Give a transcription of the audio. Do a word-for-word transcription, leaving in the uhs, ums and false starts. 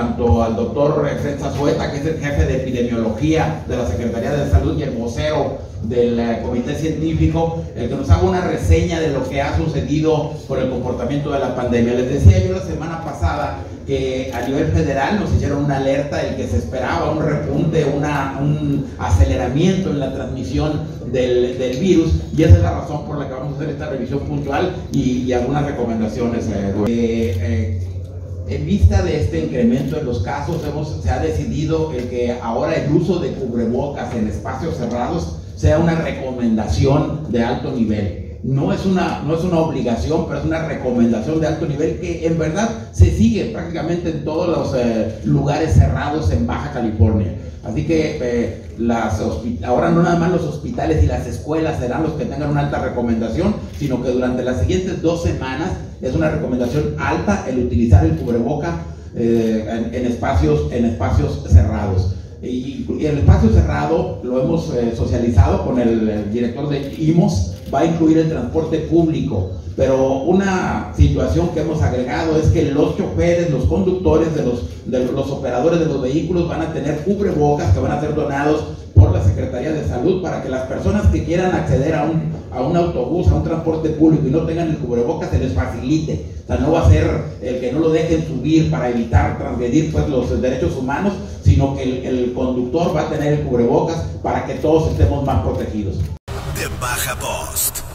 tanto al doctor Fred Zazueta, que es el jefe de epidemiología de la Secretaría de Salud y el vocero del uh, comité científico, el que nos haga una reseña de lo que ha sucedido con el comportamiento de la pandemia. Les decía yo la semana pasada que a nivel federal nos hicieron una alerta el que se esperaba un repunte, una, un aceleramiento en la transmisión del, del virus, y esa es la razón por la que vamos a hacer esta revisión puntual y, y algunas recomendaciones. Eh, eh, En vista de este incremento en los casos, hemos, se ha decidido el que ahora el uso de cubrebocas en espacios cerrados sea una recomendación de alto nivel. No es una, no es una obligación, pero es una recomendación de alto nivel que en verdad se sigue prácticamente en todos los eh, lugares cerrados en Baja California. Así que eh, las ahora no nada más los hospitales y las escuelas serán los que tengan una alta recomendación, sino que durante las siguientes dos semanas es una recomendación alta el utilizar el cubreboca eh, en, en, espacios, en espacios cerrados. Y, y el espacio cerrado lo hemos eh, socializado con el, el director de I M O S, va a incluir el transporte público, pero una situación que hemos agregado es que los choferes, los conductores de los, de los operadores de los vehículos van a tener cubrebocas que van a ser donados por la Secretaría de Salud para que las personas que quieran acceder a un, a un autobús, a un transporte público y no tengan el cubrebocas se les facilite. O sea, no va a ser el que no lo dejen subir para evitar transgredir pues, los derechos humanos, sino que el, el conductor va a tener el cubrebocas para que todos estemos más protegidos. De Baja Post.